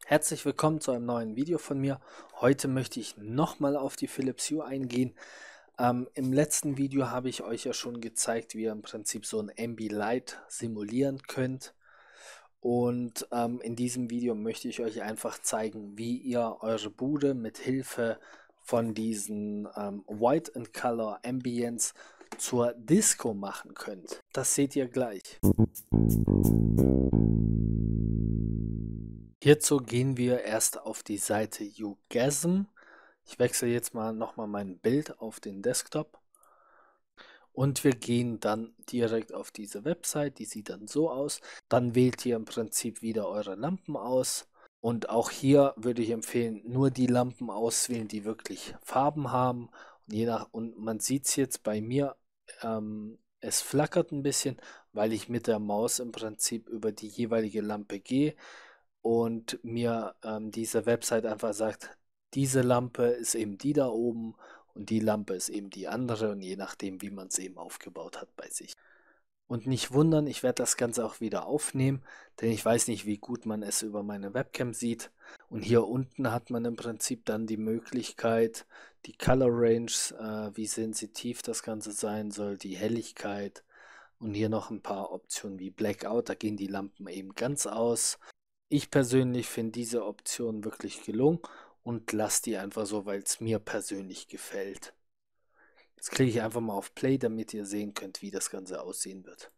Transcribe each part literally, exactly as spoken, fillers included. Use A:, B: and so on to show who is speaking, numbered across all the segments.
A: Herzlich willkommen zu einem neuen Video von mir. Heute möchte ich nochmal auf die Philips Hue eingehen. Ähm, im letzten Video habe ich euch ja schon gezeigt, wie ihr im Prinzip so ein Ambilight simulieren könnt. Und ähm, in diesem Video möchte ich euch einfach zeigen, wie ihr eure Bude mit Hilfe von diesen ähm, White and Color Ambience zur Disco machen könnt. Das seht ihr gleich. Hierzu gehen wir erst auf die Seite Huegasm. Ich wechsle jetzt mal nochmal mein Bild auf den Desktop. Und wir gehen dann direkt auf diese Website, die sieht dann so aus. Dann wählt ihr im Prinzip wieder eure Lampen aus. Und auch hier würde ich empfehlen, nur die Lampen auswählen, die wirklich Farben haben. Und, je nach, und man sieht es jetzt bei mir, ähm, es flackert ein bisschen, weil ich mit der Maus im Prinzip über die jeweilige Lampe gehe und mir ähm, diese Website einfach sagt, diese Lampe ist eben die da oben und die Lampe ist eben die andere, und je nachdem, wie man es eben aufgebaut hat bei sich. Und nicht wundern, ich werde das Ganze auch wieder aufnehmen, denn ich weiß nicht, wie gut man es über meine Webcam sieht. Und hier unten hat man im Prinzip dann die Möglichkeit, die Color Range, äh, wie sensitiv das Ganze sein soll, die Helligkeit und hier noch ein paar Optionen wie Blackout, da gehen die Lampen eben ganz aus. Ich persönlich finde diese Option wirklich gelungen und lasse die einfach so, weil es mir persönlich gefällt. Jetzt klicke ich einfach mal auf Play, damit ihr sehen könnt, wie das Ganze aussehen wird.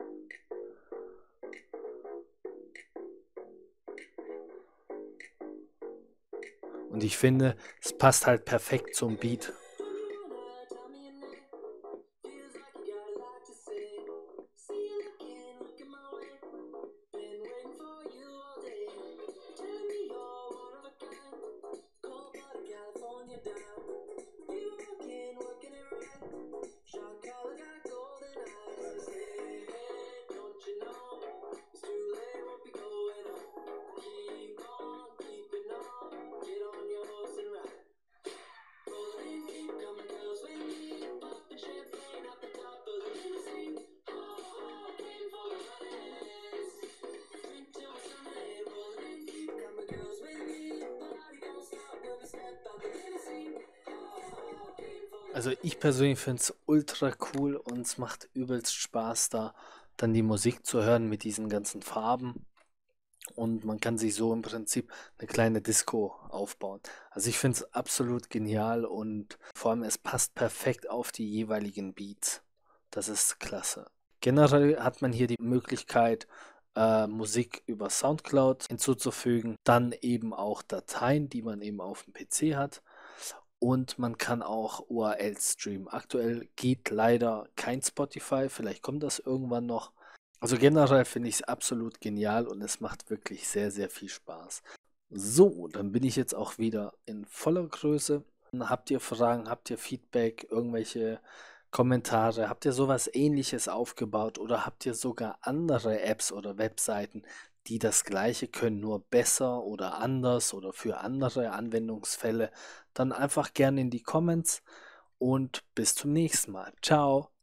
A: Und ich finde, es passt halt perfekt zum Beat. Also ich persönlich finde es ultra cool und es macht übelst Spaß, da dann die Musik zu hören mit diesen ganzen Farben. Und man kann sich so im Prinzip eine kleine Disco aufbauen. Also ich finde es absolut genial und vor allem es passt perfekt auf die jeweiligen Beats. Das ist klasse. Generell hat man hier die Möglichkeit, äh, Musik über Soundcloud hinzuzufügen, dann eben auch Dateien, die man eben auf dem P C hat. Und man kann auch U R Ls streamen. Aktuell geht leider kein Spotify, vielleicht kommt das irgendwann noch. Also generell finde ich es absolut genial und es macht wirklich sehr, sehr viel Spaß. So, dann bin ich jetzt auch wieder in voller Größe. Habt ihr Fragen, habt ihr Feedback, irgendwelche Kommentare, habt ihr sowas Ähnliches aufgebaut oder habt ihr sogar andere Apps oder Webseiten, die das Gleiche können, nur besser oder anders oder für andere Anwendungsfälle? Dann einfach gerne in die Comments und bis zum nächsten Mal. Ciao!